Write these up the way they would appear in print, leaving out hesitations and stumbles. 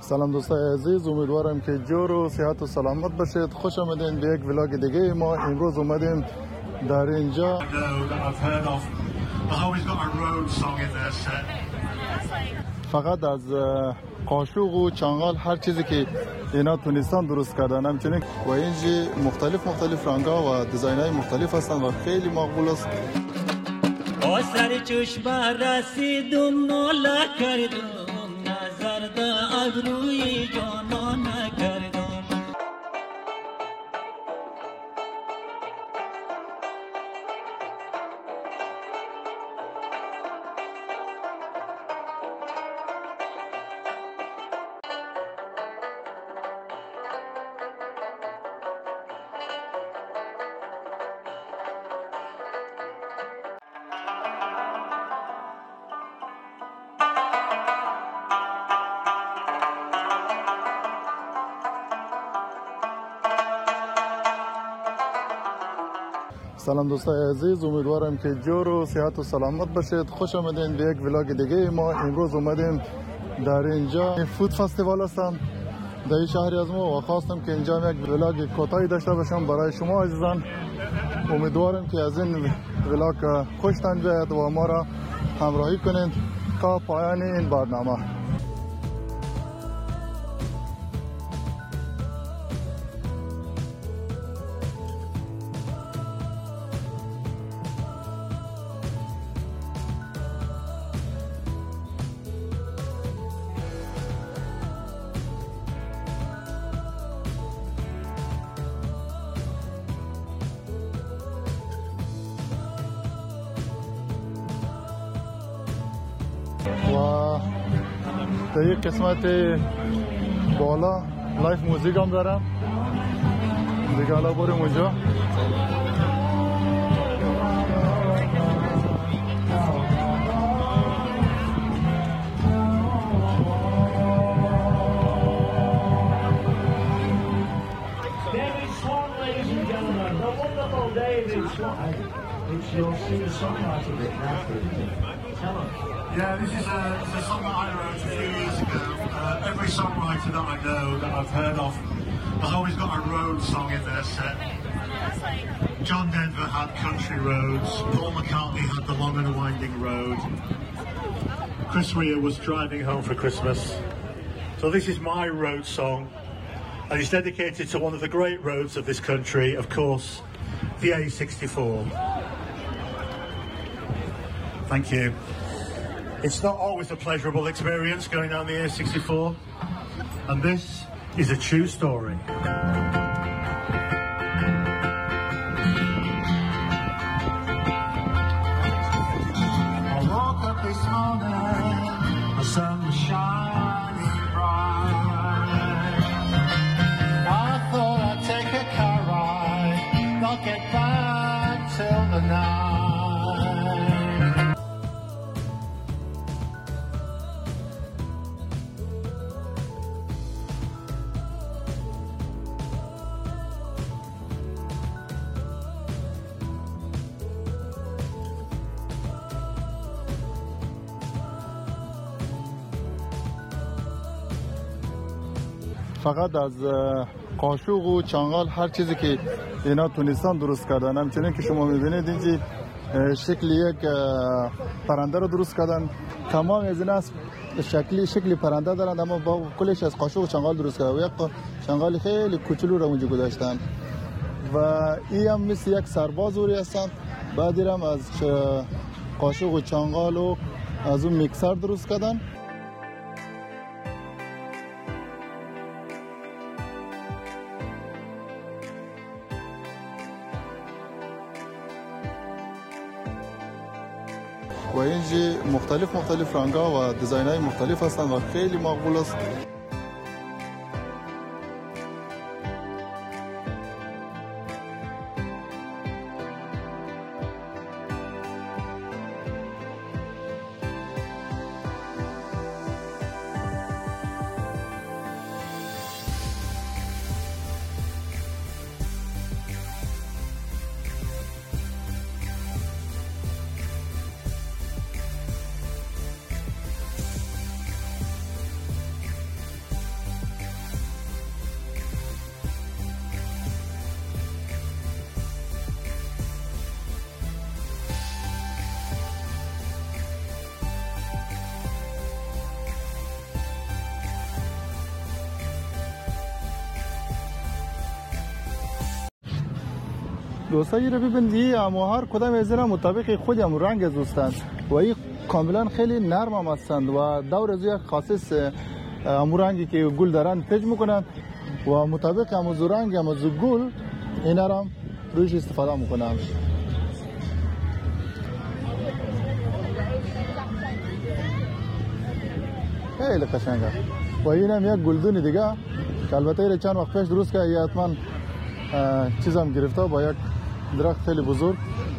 سلام دوستای عزیز، امیدوارم که جور و صحت و سلامت باشید. خوش آمدین به یک ولاگ دیگه. ما امروز اومدیم در اینجا فقط از قاشق و چنگال هر چیزی که اینا تونستان درست کردن، همچنین و اینجا مختلف رنگا و دیزاین‌های مختلف هستند و خیلی مقبول است. با سر چشم رسیدم ناله کردم، نظر دا ابروی جانان کردم. سلام دوستای عزیز، امیدوارم که جور و صحت و سلامت باشید. خوش آمدین به یک ولاگ دیگه. ما امروز اومدیم در اینجا فود فستیوال هستم در این شهری از ما و خواستم که اینجا یک ولاگ کوتاهی داشته باشم برای شما عزیزان. امیدوارم که از این ولاگ خوشتان بیاید و ما را همراهی کنید تا پایان این برنامه. و در یک قسمت بالا لایف موزیک هم دارم دیگه. حالا بریم اونجا. It's your singer-songwriter bit now. Tell us. Yeah, this is a song that I wrote a few years ago. Every songwriter that I know, that I've heard of, has always got a road song in their set. John Denver had Country Roads. Paul McCartney had The Long and Winding Road. Chris Rea was Driving Home for Christmas. So this is my road song, and it's dedicated to one of the great roads of this country, of course, the A64. Thank you. It's not always a pleasurable experience going down the A64, and this is a true story. I woke up this morning, the sun was shining bright. I thought I'd take a car ride, not get back till the night. فقط از قاشق و چنگال هر چیزی که اینا تونستان درست کردن، همچنین که شما میبینید اینجا شکل یک پرنده رو درست کردن. تمام از اینا شکل پرنده دارن، اما با کلش از قاشق و چنگال درست کردن و یک چنگال خیلی کوچولو رو اونجا گذاشتن و این هم مثل یک سربازوری هستن. بعد هم از قاشق و چنگال و از اون میکسر درست کردن. و اینجا مختلف رنگا و دیزاین‌های مختلف هستند و خیلی مقبول است. دوستایی رو ببینید اما هر کدام از اینا مطابق خود هم رنگ از هستند و این کاملا خیلی نرم هم هستند و دور از یک خاصیت امو رنگی که گل دارن پیچ میکنن و مطابق امو رنگ امو گل اینا را رویش استفاده میکنن. خیلی قشنگه و این هم یک گلدون دیگه که البته ایره چند وقت پیش درست که یه حتما چیز هم گرفته با یک درخت خیلی بزرگ.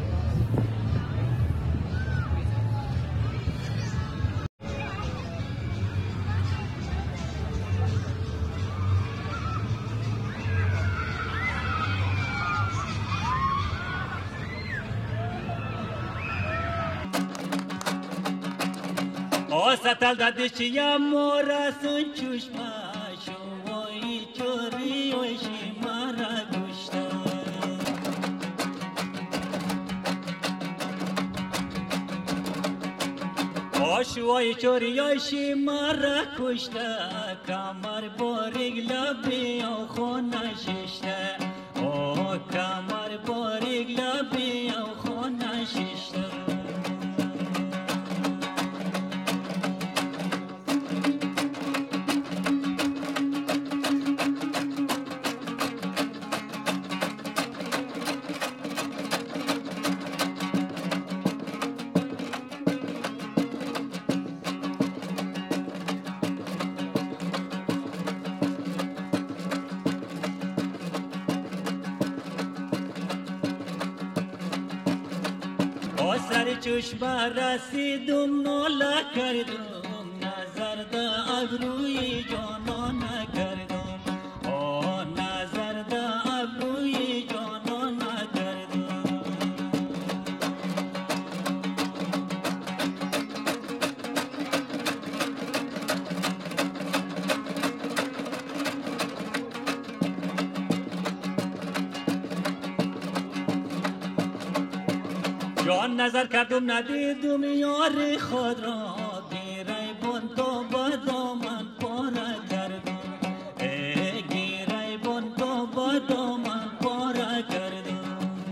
ستل دادش یا مورا سن چشما شوی چوری و شمارا گشتا آشوی چوری و شمارا کشتا کمر باریگ لبی و خونه ششتا کمر باریگ لبی و خونه ششتا سر چشم رسیدم ناله کردم نظر دا ابروی جانان کردم نظر دا ابروی جانان کردم جان نظر کردم ندیدم یار خود را گیره بون تو با دامن پاره کردم گیره بون تو با دامن پاره کردم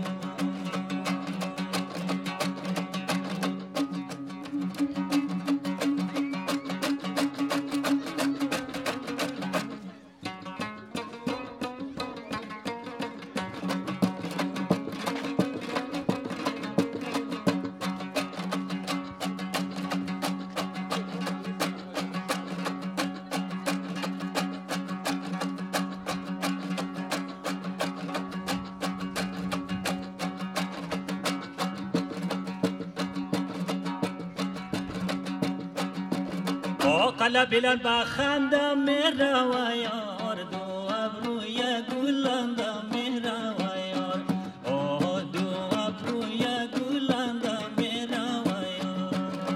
قلب بلند بخنده میره و یار دو ابروی گلنده میره و یار دو ابروی گلنده میره و یار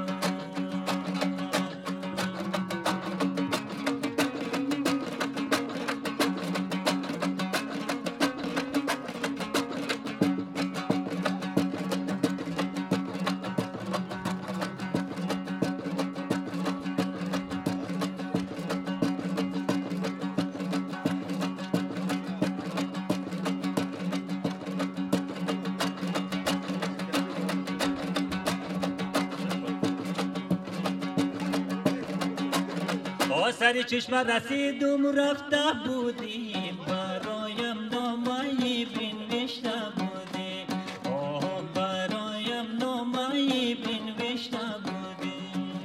سر چشم رسیدم رفته بودیم برایم نامه‌ای بنوشته بودی برایم نامه‌ای بنوشته بودی.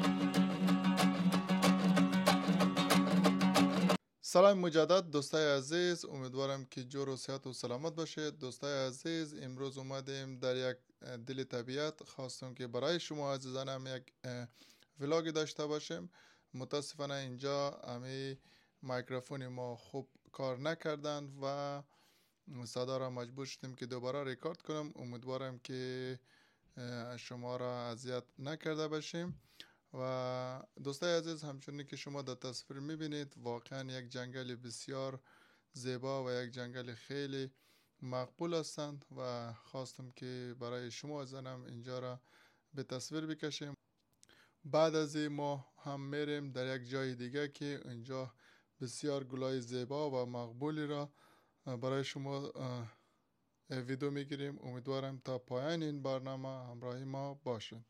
سلام مجدد دوستای عزیز، امیدوارم که جور و صحت و سلامت باشید. دوستای عزیز، امروز اومدیم در یک دل طبیعت، خواستم که برای شما عزیزانم یک ولاگ داشته باشیم. متاسفانه اینجا همه میکروفون ما خوب کار نکردند و صدا را مجبور شدیم که دوباره ریکارد کنم. امیدوارم که شما را اذیت نکرده باشیم. و دوستای عزیز، همچنین که شما در تصویر میبینید واقعا یک جنگل بسیار زیبا و یک جنگل خیلی مقبول هستند و خواستم که برای شما عزیزانم اینجا را به تصویر بکشیم. بعد از این ما هم میریم در یک جای دیگه که اینجا بسیار گلای زیبا و مقبولی را برای شما ویدیو میگیریم. امیدوارم تا پایان این برنامه همراهی ما باشین.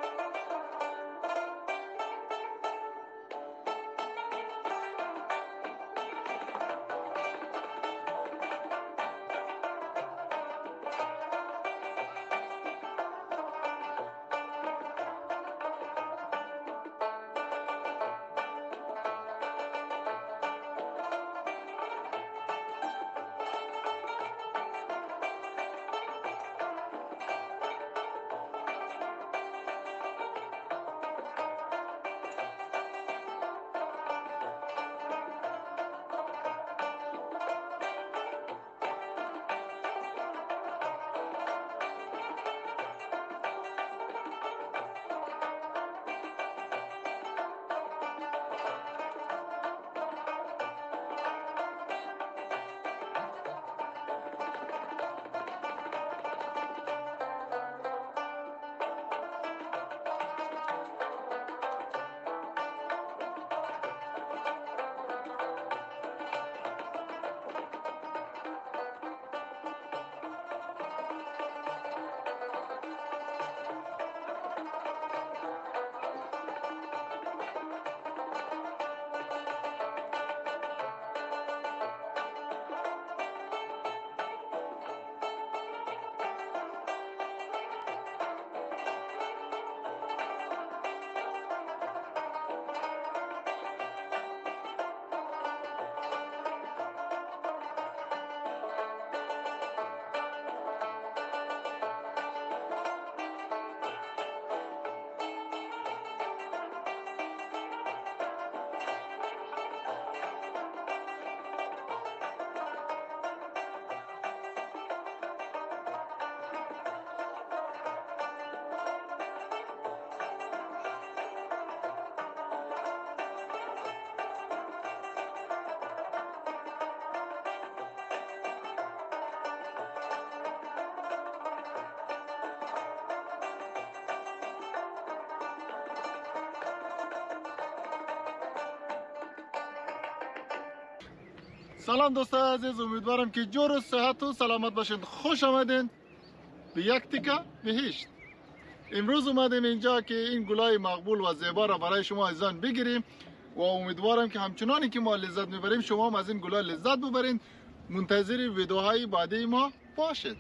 سلام دوستان عزیز، امیدوارم که جور و صحت و سلامت باشید. خوش آمدین به یک تیکه بهشت. امروز اومدیم اینجا که این گلای مقبول و زیبا را برای شما عزیزان بگیریم و امیدوارم که همچنانی که ما لذت میبریم شما هم از این گلا لذت ببرین. منتظر ویدیوهای بعدی ما باشید.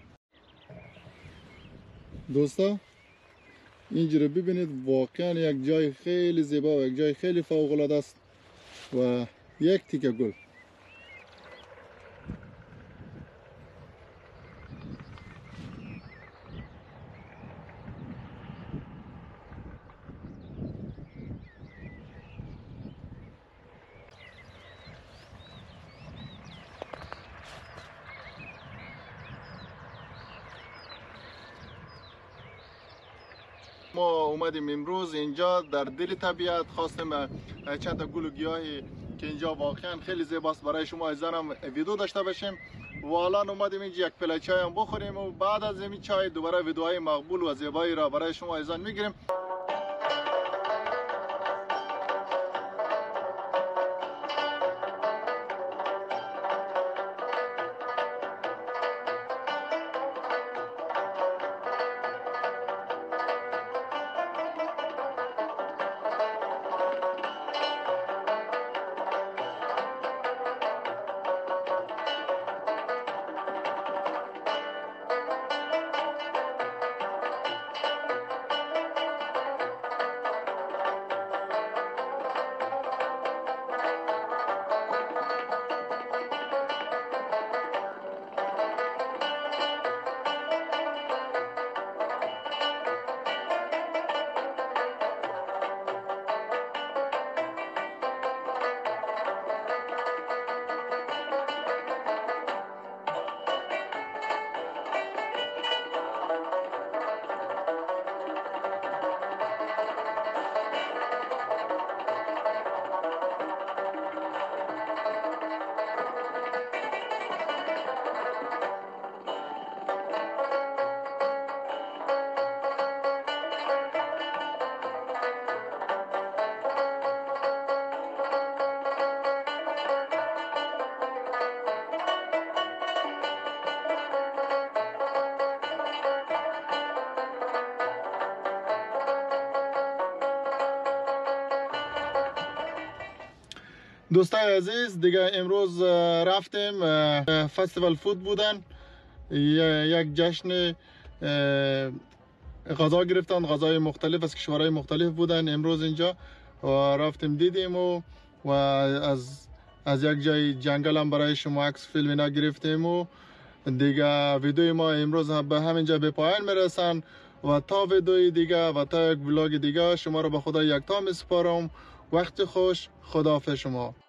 دوستا اینجا رو ببینید، واقعا یک جای خیلی زیبا و یک جای خیلی فوق العاده است و یک تیکه گل. ما اومدیم امروز اینجا در دل طبیعت، خواستیم چند تا گل و گیاهی که اینجا واقعا خیلی زیباست برای شما عزیزانم ویدیو داشته باشیم و الان اومدیم اینجا یک پله چای هم بخوریم و بعد از این چای دوباره ویدیوهای مقبول و زیبایی را برای شما عزیزان میگیریم. دوستای عزیز دیگه امروز رفتیم فستیوال فود بودن، یک جشن غذا گرفتن، غذای مختلف از کشورهای مختلف بودن امروز اینجا و رفتیم دیدیم و از یک جای جنگل هم برای شما عکس فیلم اینا گرفتیم و دیگه ویدیو ما امروز به همینجا به پایان میرسن و تا ویدیوی دیگه و تا یک ولاگ دیگه شما رو به خدا یکتا میسپارم. وقت خوش، خداحافظ شما.